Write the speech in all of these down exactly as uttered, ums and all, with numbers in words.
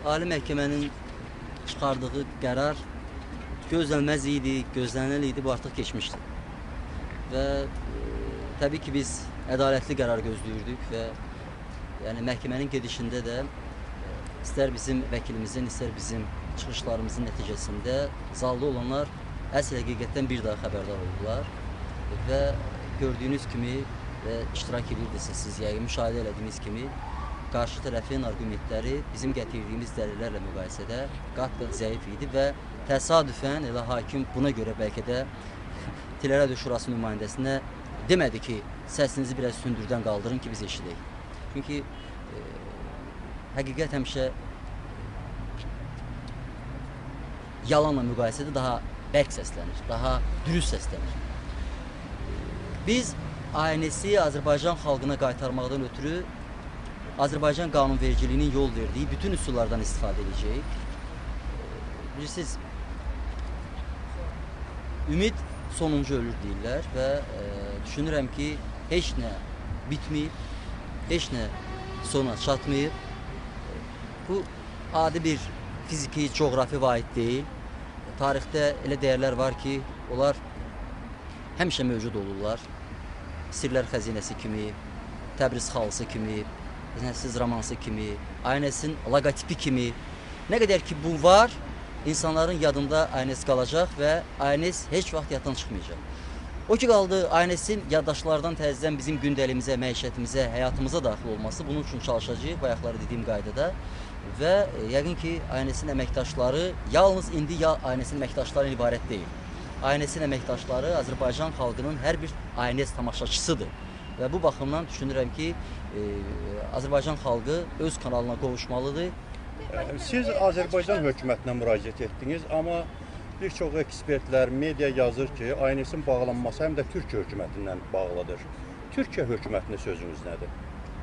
Ali Məhkəmənin çıxardığı qərar gözlənməz idi, gözlənilən idi, bu artıq keçmişdi. Və e, təbii ki, biz ədalətli qərar gözləyirdik və yəni məhkəmənin gedişində də e, istər bizim vəkilimizin, istər bizim çıxışlarımızın nəticəsində zalda olanlar əsl həqiqətdən bir daha xəbərdar oldular və gördüyünüz kimi və iştirak edirdiniz siz yəqin müşahidə elədiyiniz kimi qarşı tərəfin argumentləri bizim gətirdiyimiz dəlillərlə müqayisədə qat-qat zəif idi və təsadüfən elə hakim buna görə bəlkə də Tillərə Şurası nümayəndəsinə demədi ki, səsinizi biraz sündürdən qaldırın ki, biz eşidək. Çünki e, həqiqət həmişə yalanla müqayisədə daha bərk səslənir, daha dürüst səslənir. Biz A N S-i Azərbaycan xalqına qaytarmaqdan ötürü Azərbaycan qanunvericiliyinin yol verdiyi bütün üsullardan istifadə edəcəyik. Bilirsiniz, ümid sonuncu ölür deyirlər və e, düşünürəm ki, heç nə bitməyib, heç nə sona çatmayıb. Bu adi bir fiziki, coğrafi vahid deyil. Tarixdə elə dəyərlər var ki, onlar həmişə mövcud olurlar. Sirlər xəzinəsi kimi, Təbriz xalısı kimi, Nəsiz romansı kimi, A N S-in logotipi kimi. Nə qədər ki bu var, insanların yadında A N S qalacaq və A N S heç vaxt yaddan çıxmayacaq. O ki qaldı A N S-in yaddaşlardan təzədən bizim gündəliyimizə, məişətimizə, həyatımıza daxil olması. Bunun üçün çalışacağıq bayaqları dediyim qaydada və yəqin ki A N S-in əməkdaşları yalnız indi ya A N S-in əməkdaşları ibarət deyil. A N S-in əməkdaşları Azərbaycan xalqının hər bir A N S tamaşaçısıdır. Və bu baxımdan düşünürəm ki, e, Azərbaycan xalqı öz kanalına qovuşmalıdır. Siz Azərbaycan hökumətinə müraciət etdiniz, amma bir çox ekspertlər, media yazır ki, A N S-in bağlanması həm də Türkiyə hökumətindən bağlıdır. Türkiyə hökumətinə sözünüz nədir?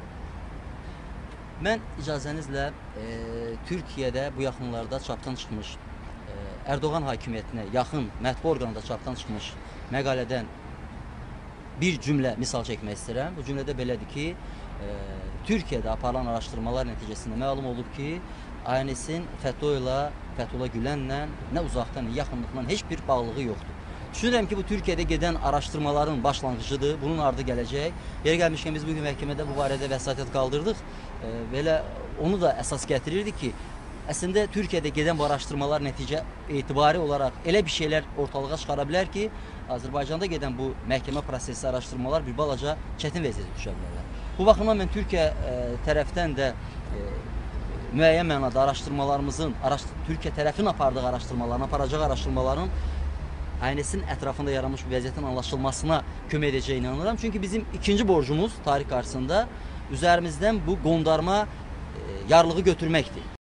Mən icazənizlə e, Türkiyədə bu yaxınlarda çapdan çıxmış, e, Ərdoğan hakimiyyətinə yaxın mətbu orqanında çapdan çıxmış məqalədən bir cümlə misal çəkmək istəyirəm. Bu cümlədə belədir ki, e, Türkiyədə aparılan araşdırmalar nəticəsində məlum olub ki, A N S-in FETÖ ilə, Fethullah Gülenlə nə uzaqdan, nə yaxınlıqdan heç bir bağlılığı yoxdur. Düşünürəm ki, bu Türkiyədə gedən araşdırmaların başlanğıcıdır, bunun ardı gələcək. Yeri gəlmişkən biz bugün məhkəmədə bu barədə vəsatət qaldırdıq. E, belə onu da əsas gətirirdi ki, əslində Türkiyədə gedən bu araşdırmalar nəticə etibari olaraq elə bir şeylər ortalığa çıxara bilər ki, Azərbaycanda gedən bu məhkəmə prosesi araşdırmalar bir balaca çətin vəziyyətə düşə bilərlər. Bu baxımdan mən Türkiyə e, tərəfdən də e, müəyyən mənada araşdırmalarımızın, araşdır Türkiyə tərəfin apardığı araşdırmaların, aparacaq araşdırmaların A N S-in ətrafında yaranmış vəziyyətin anlaşılmasına kömək edəcəyinə inanıram. Çünki bizim ikinci borcumuz tarix qarşısında üzərimizdən bu qondarma e, yarlığı götürməkdir.